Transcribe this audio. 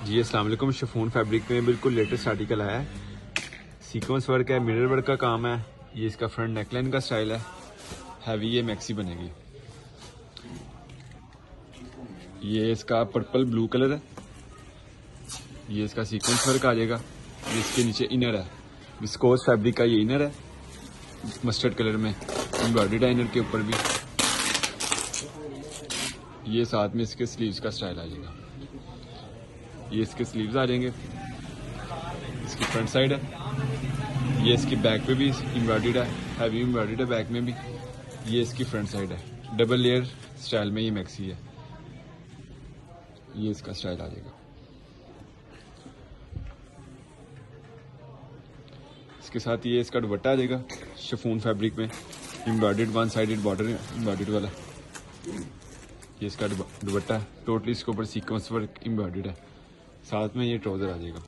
जी अस्सलाम वालेकुम। Chiffon fabric में बिल्कुल लेटेस्ट आर्टिकल आया है। सीक्वेंस वर्क है, मिरर वर्क का काम है। ये इसका फ्रंट नेकलाइन का स्टाइल है। हैवी ये मैक्सी बनेगी। ये इसका पर्पल ब्लू कलर है। ये इसका सीक्वेंस वर्क आ जाएगा। ये इसके नीचे इनर है, विस्कोस फैब्रिक का ये इनर है, मस्टर्ड कलर में एम्ब्रॉयडर्ड है इनर के ऊपर भी। ये साथ में इसके स्लीव्स का स्टाइल आ जाएगा। ये इसके स्लीव्स आ जाएंगे। इसकी फ्रंट साइड है। ये इसकी बैक पे भी एम्ब्रॉयडर्ड है, हैवी एम्ब्रॉयडर्ड है बैक में भी। ये इसकी फ्रंट साइड है। डबल लेयर स्टाइल में ये मैक्सी है। ये इसका स्टाइल आ जाएगा। इसके साथ ये इसका दुपट्टा आ जाएगा शिफॉन फैब्रिक में, embroidered one sided border embroidered वाला। ये इसका दुपट्टा है। टोटली इसके ऊपर सीक्वेंस वर्क एम्ब्रॉयडर्ड है। साथ में ये ट्राउजर आ जाएगा।